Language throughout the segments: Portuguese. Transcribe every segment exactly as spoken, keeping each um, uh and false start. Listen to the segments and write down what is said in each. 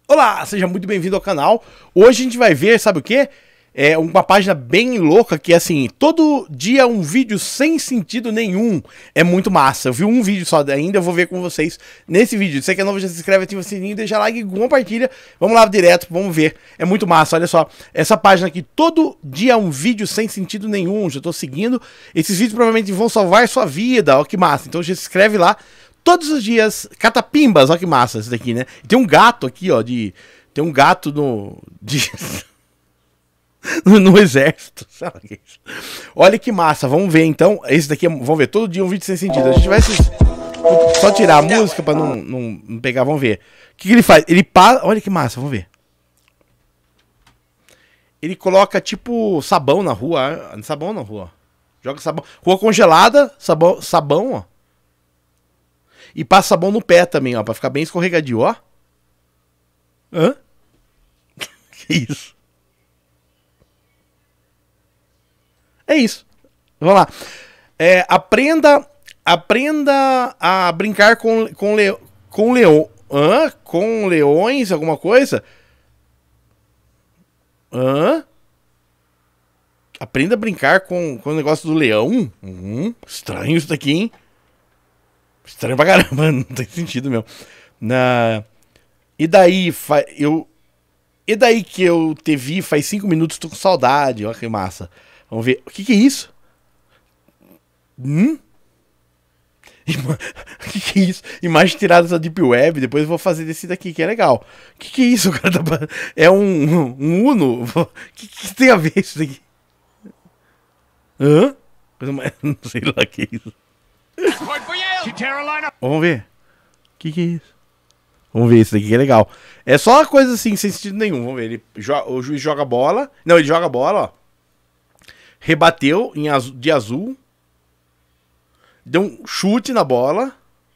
Olá, seja muito bem-vindo ao canal. Hoje a gente vai ver, sabe o que? É uma página bem louca que é assim, todo dia um vídeo sem sentido nenhum. É muito massa. Eu vi um vídeo só ainda, eu vou ver com vocês nesse vídeo. Se você que é novo, já se inscreve, ativa o sininho, deixa like, compartilha. Vamos lá direto, vamos ver. É muito massa, olha só. Essa página aqui, todo dia um vídeo sem sentido nenhum. Já tô seguindo. Esses vídeos provavelmente vão salvar sua vida, ó que massa. Então já se inscreve lá. Todos os dias, catapimbas, olha que massa esse daqui, né? E tem um gato aqui, ó, de... Tem um gato no... De... no, no exército, sabe o que é isso? Olha que massa, vamos ver então. Esse daqui, vamos ver, todo dia um vídeo sem sentido. A gente vai se... só tirar a música pra não, não, não pegar, vamos ver. O que, que ele faz? Ele para... Olha que massa, vamos ver. Ele coloca, tipo, sabão na rua. Sabão na rua, ó. Joga sabão. Rua congelada, sabão, sabão, ó. E passa sabão no pé também, ó, pra ficar bem escorregadio, ó. Hã? Que isso? É isso. Vamos lá. É, aprenda, aprenda a brincar com, com, le, com leão. Hã? Com leões, alguma coisa? Hã? Aprenda a brincar com, com o negócio do leão? Hum, estranho isso daqui, hein? Estranho pra caramba, não tem sentido mesmo. Na... E daí, fa... eu... E daí que eu te vi faz cinco minutos, tô com saudade. Olha que massa. Vamos ver. O que que é isso? Hum? O que que é isso? Imagem tirada da Deep Web. Depois eu vou fazer desse daqui, que é legal. O que que é isso? O cara tá... É um, um Uno? O que que tem a ver isso daqui? Hã? Não sei lá o que é isso. Vamos ver. O que que é isso? Vamos ver isso daqui que é legal. É só uma coisa assim, sem sentido nenhum. Vamos ver. Ele jo o juiz joga a bola. Não, ele joga a bola, ó. Rebateu em azul, de azul. Deu um chute na bola.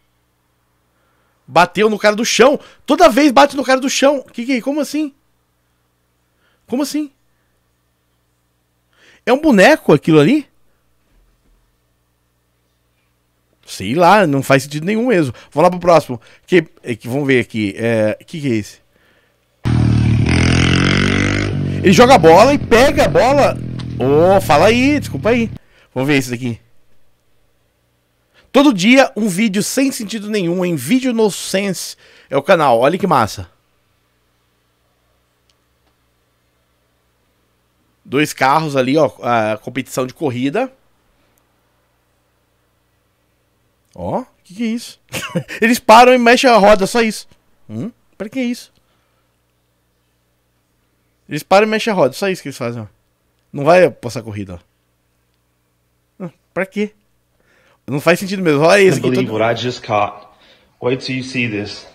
Bateu no cara do chão. Toda vez bate no cara do chão. Que que é? Como assim? Como assim? É um boneco aquilo ali? Sei lá, não faz sentido nenhum mesmo. Vamos lá pro próximo. Que, que, vamos ver aqui. É, que que é esse? Ele joga a bola e pega a bola. Oh, fala aí, desculpa aí. Vamos ver esse daqui. Todo dia um vídeo sem sentido nenhum em Vídeo No Sense é o canal. Olha que massa. Dois carros ali, ó, a competição de corrida. Ó, o que que é isso? Eles param e mexem a roda, só isso. Hum? Pra que isso? Eles param e mexem a roda, só isso que eles fazem, ó. Não vai passar corrida, ó. Pra quê? Não faz sentido mesmo. Olha esse aqui. Todo... what I just caught. Wait till you see this.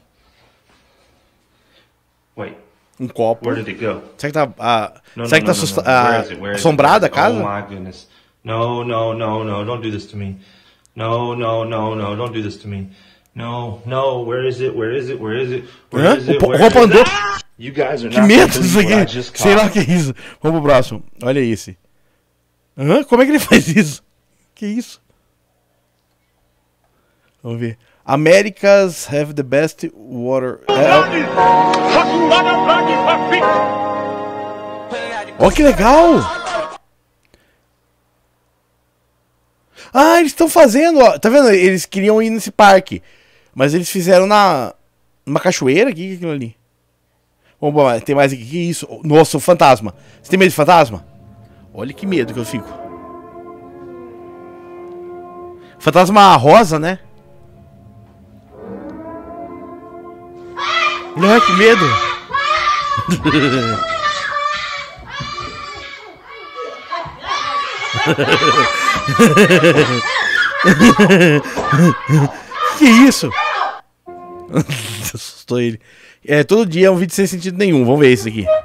Wait. Um copo. Where did it go? Será que tá, ah, no, será no, que tá no, assusta... no, no. Where is it? Where is assombrada a it? casa? Oh my goodness. No, no, no, no. Don't do this to me. No, no, no, no. Don't do this to me. No, no. Where is it? Where is it? Where is it? Where Hã? is it? O Where roupa is andou. it? You guys are Que not medo isso what I aqui. just Sei lá o caught. que é isso. Vamos pro próximo. Olha esse. Hã? Como é que ele faz isso? Que isso? Vamos ver. Americas have the best water. Ó, que legal! Ah, eles estão fazendo, ó. Tá vendo? Eles queriam ir nesse parque. Mas eles fizeram na... Numa cachoeira? O que é aquilo ali? Vamos lá, tem mais aqui. Que isso? Nossa, o fantasma. Você tem medo de fantasma? Olha que medo que eu fico. Fantasma rosa, né? Não, que medo. Que isso? Assustou ele. É, todo dia é um vídeo sem sentido nenhum. Vamos ver esse aqui.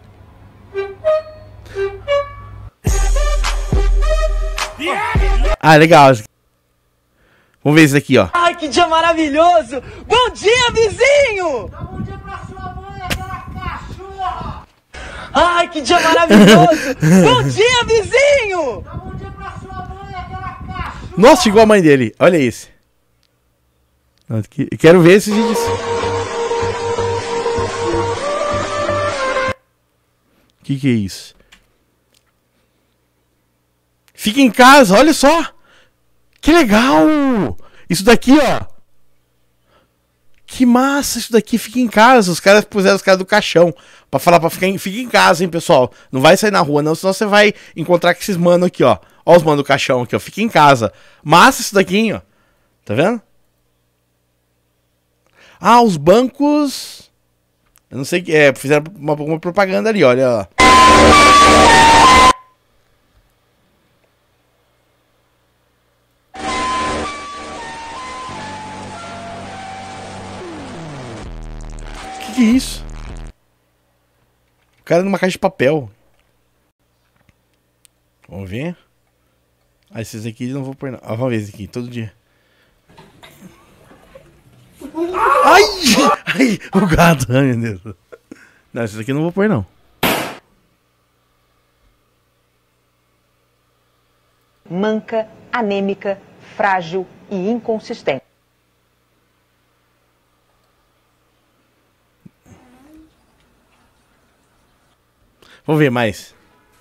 Ah, legal. Vamos ver esse daqui, ó. Ai, que dia maravilhoso! Bom dia, vizinho! Dá bom dia pra sua mãe, aquela cachorra! Ai, que dia maravilhoso! Bom dia, vizinho! Dá bom dia pra sua mãe, aquela cachorra! Nossa, igual a mãe dele. Olha esse. Eu quero ver esses vídeos. Que que é isso? Fica em casa, olha só. Que legal. Isso daqui, ó. Que massa isso daqui. Fica em casa. Os caras puseram os caras do caixão. Pra falar pra ficar em... Fica em casa, hein, pessoal. Não vai sair na rua, não. Senão você vai encontrar com esses manos aqui, ó. Ó os manos do caixão aqui, ó. Fica em casa. Massa isso daqui, hein, ó. Tá vendo? Ah, os bancos... Eu não sei o que é. Fizeram uma, uma propaganda ali, olha, ó. Que que é isso? O cara numa caixa de papel. Vamos ver. Ah, esses aqui não vou pôr não. Ah, vamos ver esse aqui, todo dia. Ai! Ai! O gato, ai meu Deus. Não, esses aqui eu não vou pôr não. Manca, anêmica, frágil e inconsistente. Vamos ver mais.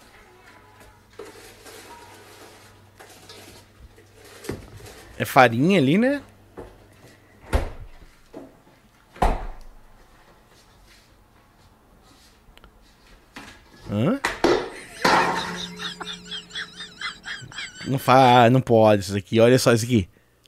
É farinha ali, né? Hã? Não faz, não pode isso aqui. Olha só isso aqui.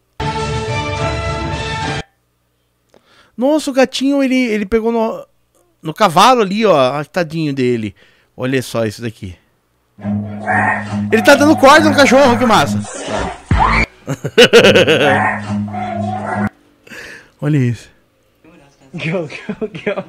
Nossa, o gatinho ele, ele pegou no, no cavalo ali, ó. Ai, tadinho dele. Olha só isso daqui. Ele tá dando corda no cachorro, que massa. Olha isso. Go, go, go.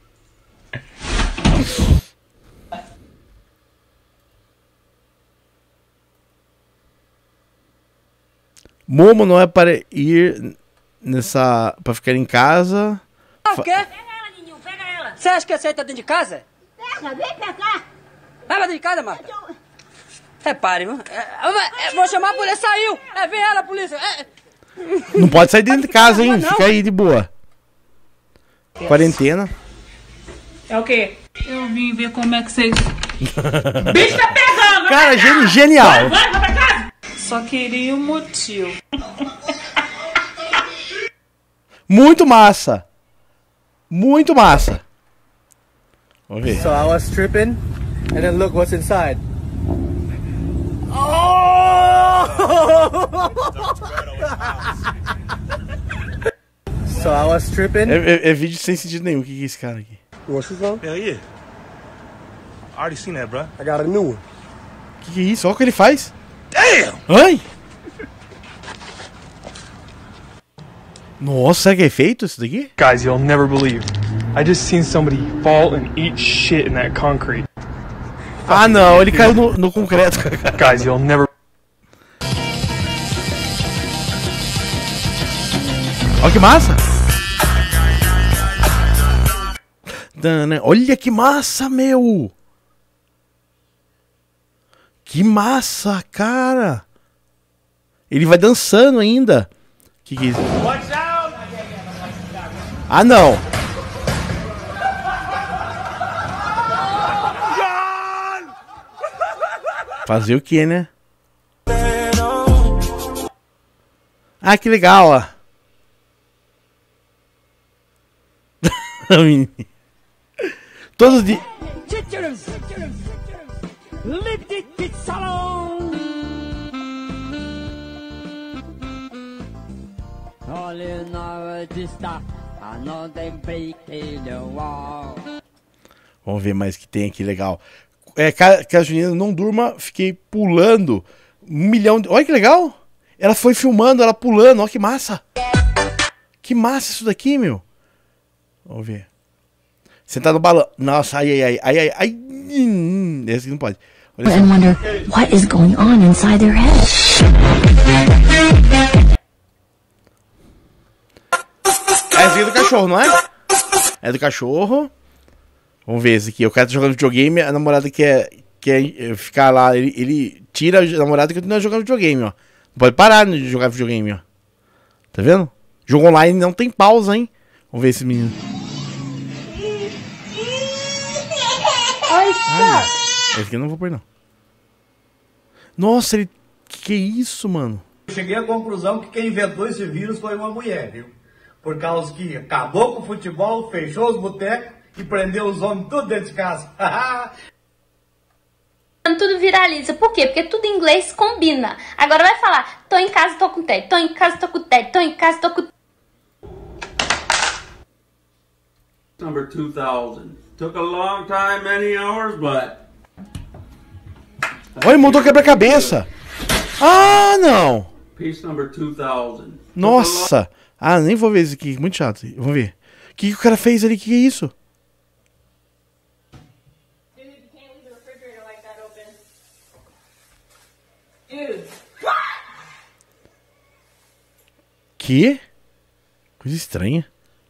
Momo não é para ir nessa... para ficar em casa. O quê? Pega ela, Ninho, pega ela. Você acha que você tá dentro de casa? Pega, vem pra cá. Vai lá dentro de casa, Marta. Repare, viu? É, é, vou chamar a polícia, saiu. É, vem ela, polícia. É. Não pode sair dentro de casa, hein? Fica aí de boa. Quarentena. É o quê? Eu vim ver como é que vocês... Bicho tá pegando! Cara, geni genial. Vai, vai pra casa! Só queria um motivo. Muito massa. Muito massa. Vamos ver. So I was tripping, and then look what's inside. So I was tripping. É, é, é vídeo sem sentido nenhum. O que, que é esse cara aqui? You want your phone? Hell yeah. I already seen that, bro. I got a new one. O que, que é isso? Olha o que ele faz. Damn! Ai! Nossa, será que é feito isso daqui? Guys, you'll never believe. I just seen somebody fall and eat shit in that concrete. Ah, não, ele caiu no, no concreto. Guys, you'll never... Olha que massa! Olha que massa, meu! Que massa, cara! Ele vai dançando ainda. Que que é isso? Ah, não! Fazer o que, né? Ah, que legal, ó. Todos de... Vamos ver mais que tem aqui, legal. É, Casa Junina, não durma, fiquei pulando um milhão de... Olha que legal! Ela foi filmando, ela pulando, olha que massa! Que massa isso daqui, meu! Vamos ver. Sentar no balão. Nossa, ai, ai, ai, ai, ai, ai. Hum, esse aqui não pode. Olha and wonder what is going on inside their head. É esse aqui é do cachorro, não é? É do cachorro. Vamos ver esse aqui. O cara tá jogando videogame, a namorada quer, quer ficar lá. Ele, ele tira a namorada que continua jogando videogame, ó. Não pode parar de jogar videogame, ó. Tá vendo? Jogo online não tem pausa, hein? Vamos ver esse menino. Ai, esse aqui eu não vou pôr, não. Nossa, ele... Que isso, mano? Eu cheguei à conclusão que quem inventou esse vírus foi uma mulher, viu? Por causa que acabou com o futebol, fechou os botecos e prendeu os homens tudo dentro de casa. Tudo viraliza. Por quê? Porque tudo em inglês combina. Agora vai falar, tô em casa, tô com tédio, tô em casa, tô com tédio, tô em casa, tô com... Number two thousand. Took a long time, many hours, but... Olha, montou quebra-cabeça. Ah, não. Piece number two thousand. Nossa. Ah, nem vou ver isso aqui. Muito chato. Vamos ver. O que, que o cara fez ali? O que, que é isso? Que? Coisa estranha.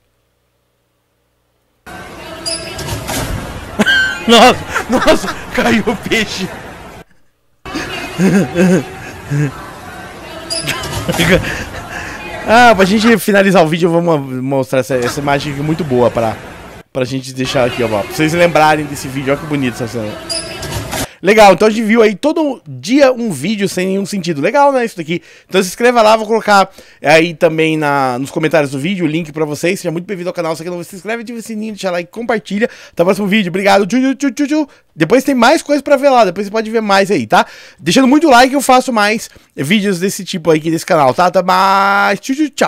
Nossa, nossa, caiu o peixe. Ah, pra gente finalizar o vídeo, eu vou mostrar essa, essa imagem aqui muito boa pra, pra gente deixar aqui, ó, pra vocês lembrarem desse vídeo. Olha que bonito essa cena. Legal, então a gente viu aí todo dia um vídeo sem nenhum sentido. Legal, né, isso daqui. Então se inscreva lá, vou colocar aí também na, nos comentários do vídeo o link pra vocês. Seja muito bem-vindo ao canal, se você não se inscreve, ativa o sininho, deixa like, compartilha. Até o próximo vídeo, obrigado. Tchu, tchu, tchu, tchu. Depois tem mais coisa pra ver lá, depois você pode ver mais aí, tá? Deixando muito like, eu faço mais vídeos desse tipo aí aqui desse canal, tá? Até mais, tchu, tchu, tchau.